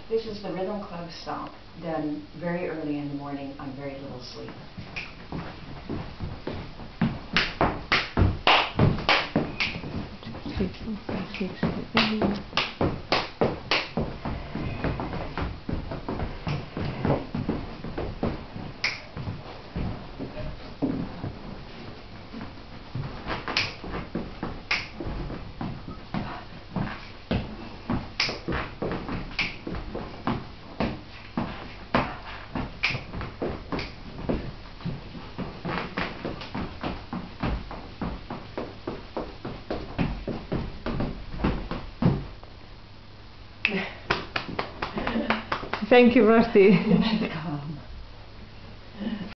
This is the Rhythm Club Stomp, done very early in the morning on very little sleep. Thank you, Rusty.